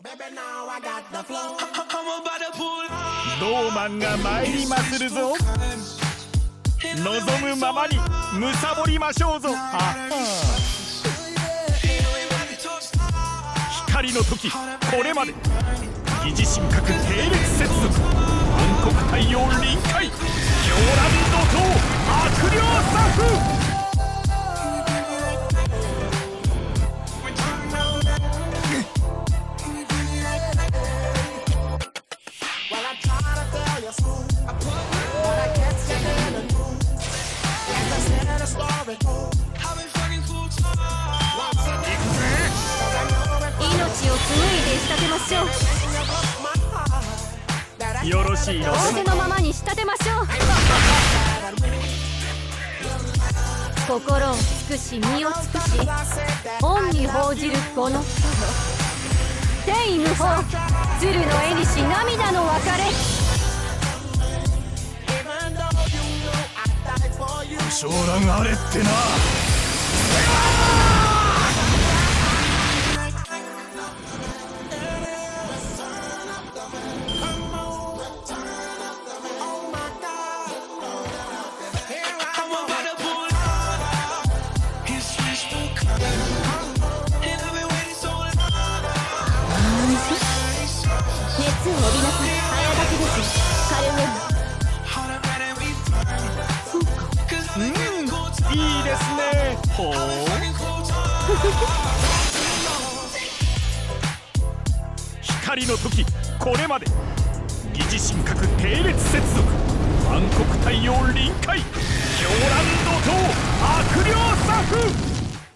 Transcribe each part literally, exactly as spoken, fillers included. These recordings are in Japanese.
ドーマンが参りまするぞ。望むままにむさぼりましょうぞ。あ光の時これまで疑似神格並列接続暗黒太陽臨界狂乱怒涛悪霊作風。 命を紡いで仕立てましょう。 よろしいの仰せのままに仕立てましょう。心を尽くし身を尽くし恩に報じるこの天意無法鶴の絵にし涙の別れ。 将来あれってな。 熱を帯びなさい。早炊きです。カルメン。そうか。 うん、いいですね。ほう。光の時これまで疑似神格並列接続暗黒太陽臨界狂乱怒涛悪霊作風。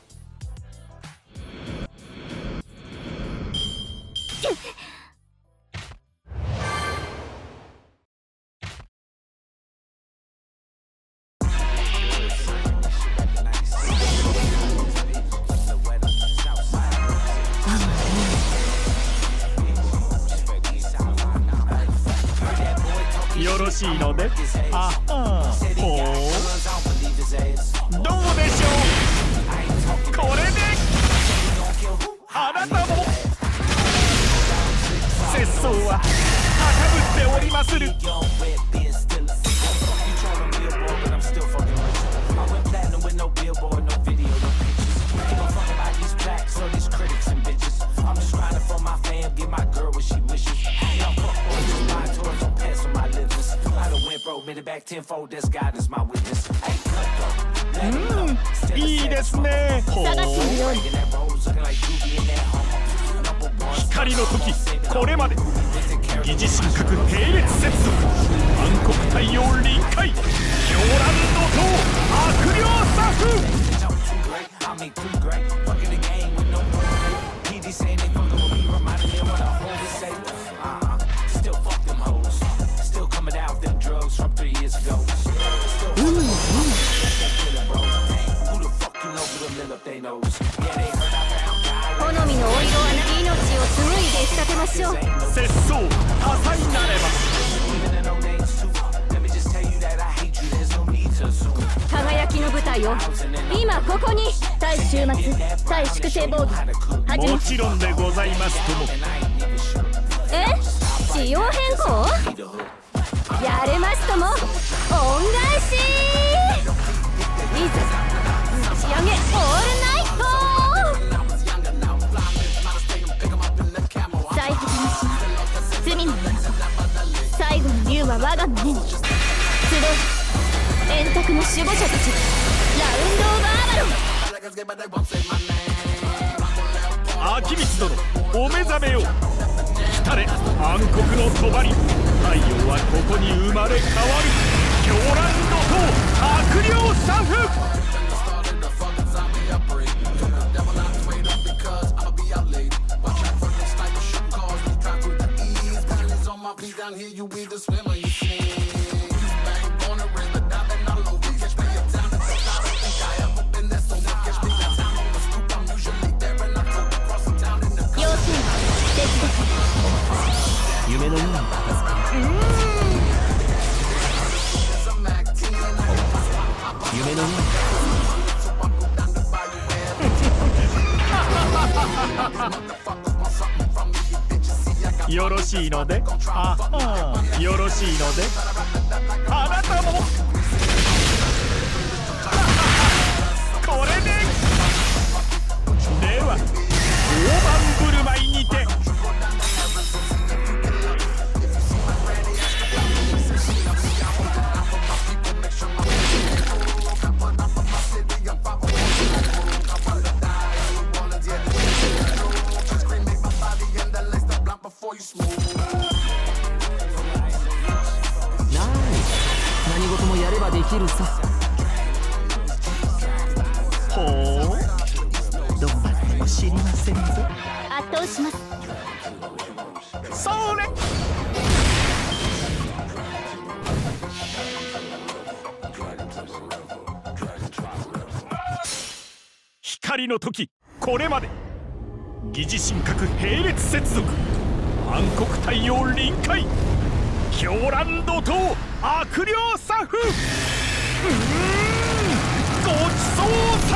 よろしいので。ああ、ほう。どうでしょう。これであなたも節操は高ぶっておりまする。うん、いいですね。ほう。光の時これまで疑似神格並列接続暗黒太陽臨界狂乱怒涛悪霊作風。 好みのお色は命を紡いで仕立てましょう。 節操多彩なれば輝きの舞台を今ここに。対終末対粛清防御もちろんでございますとも。 え仕様変更やれますとも。恩返しいざ打ち上げオールナイト。最果ての島罪の山最後の竜は我が胸に集え円卓の守護者たちラウンド・オブ・アバロン。 秋光殿お目覚めよ。来たれ暗黒の帳。太陽はここに生まれ変わる。狂乱怒涛悪霊作風。 夢のように片付ける。夢のようによろしいので、あはよろしいので、あなたもこれででは大盤振る舞いにて。 何事もやればできるさ。 ほう、どうなっても知りませんぞ。 圧倒します。 それ光の時、これまで疑似神格並列接続、暗黒太陽臨界、狂乱怒涛悪霊サフ、うーんごちそうさ